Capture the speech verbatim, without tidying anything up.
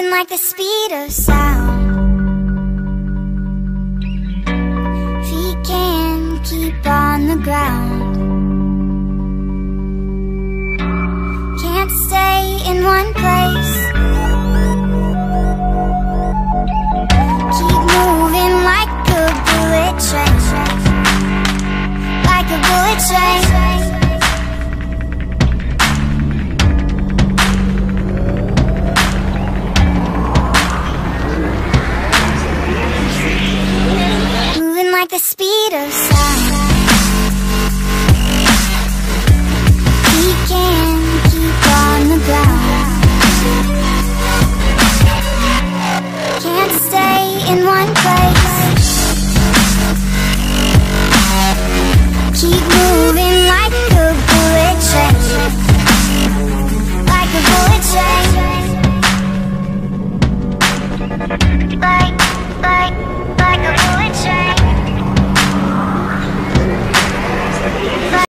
moving like the speed of sound. Feet can't keep on the ground. Can't stay in one place. Keep moving like a bullet train, like a bullet train.